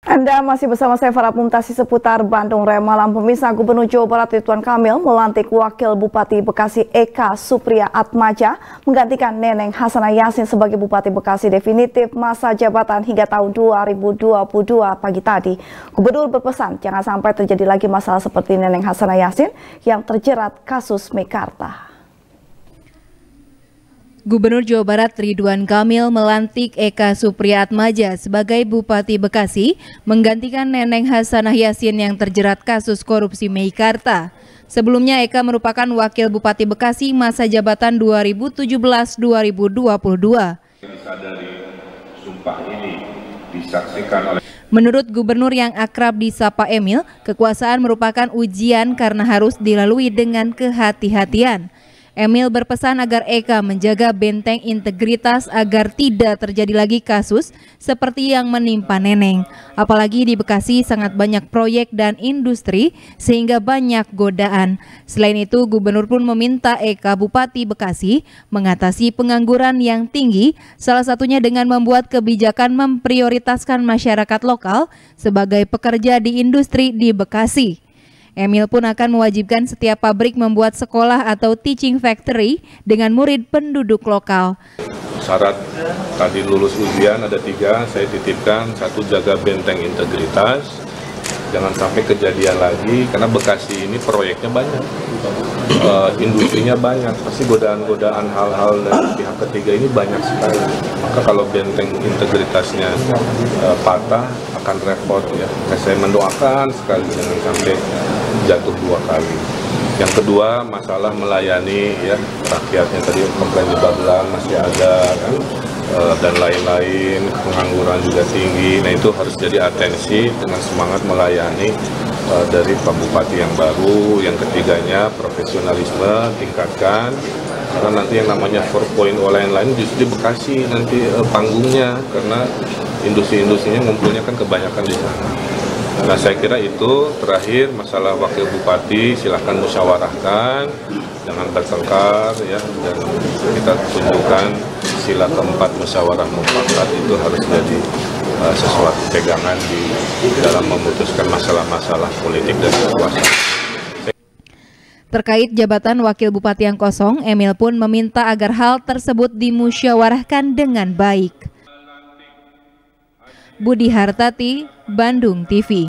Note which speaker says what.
Speaker 1: Anda masih bersama saya Farah Mumtasi seputar Bandung Raya Malam. Pemirsa, Gubernur Jawa Barat Ridwan Kamil melantik Wakil Bupati Bekasi Eka Supriya Atmaja menggantikan Neneng Hasanah Yassin sebagai Bupati Bekasi definitif masa jabatan hingga tahun 2022 pagi tadi. Gubernur berpesan jangan sampai terjadi lagi masalah seperti Neneng Hasanah Yassin yang terjerat kasus Meikarta.
Speaker 2: Gubernur Jawa Barat Ridwan Kamil melantik Eka Supriya Atmaja sebagai Bupati Bekasi menggantikan Neneng Hasanah Yassin yang terjerat kasus korupsi Meikarta. Sebelumnya Eka merupakan Wakil Bupati Bekasi masa jabatan 2017-2022. Menurut Gubernur yang akrab disapa Emil, kekuasaan merupakan ujian karena harus dilalui dengan kehati-hatian. Emil berpesan agar Eka menjaga benteng integritas agar tidak terjadi lagi kasus seperti yang menimpa Neneng. Apalagi di Bekasi sangat banyak proyek dan industri sehingga banyak godaan. Selain itu, Gubernur pun meminta Eka Bupati Bekasi mengatasi pengangguran yang tinggi, salah satunya dengan membuat kebijakan memprioritaskan masyarakat lokal sebagai pekerja di industri di Bekasi. Emil pun akan mewajibkan setiap pabrik membuat sekolah atau teaching factory dengan murid penduduk lokal.
Speaker 3: Syarat tadi lulus ujian ada 3, saya titipkan. 1, jaga benteng integritas, jangan sampai kejadian lagi, karena Bekasi ini proyeknya banyak, industrinya banyak, pasti godaan-godaan hal-hal dari pihak ketiga ini banyak sekali. Maka kalau benteng integritasnya patah akan repot ya. Saya mendoakan sekali jangan sampai jatuh 2 kali. Yang kedua, masalah melayani ya rakyatnya, tadi komplain di Babelan masih ada kan, dan lain-lain, pengangguran juga tinggi. Nah itu harus jadi atensi dengan semangat melayani dari Pak Bupati yang baru. Yang ketiganya, profesionalisme tingkatkan, karena nanti yang namanya 4.0 lain-lain justru di Bekasi nanti panggungnya, karena industri-industrinya ngumpulnya kan kebanyakan di sana. Nah saya kira itu. Terakhir, masalah wakil bupati silahkan musyawarahkan, jangan bertengkar ya, dan kita tunjukkan sila keempat musyawarah mufakat itu harus jadi sesuatu pegangan di dalam memutuskan masalah-masalah politik dan kekuasaan.
Speaker 2: Terkait jabatan wakil bupati yang kosong, Emil pun meminta agar hal tersebut dimusyawarahkan dengan baik. Budi Hartati, Bandung TV.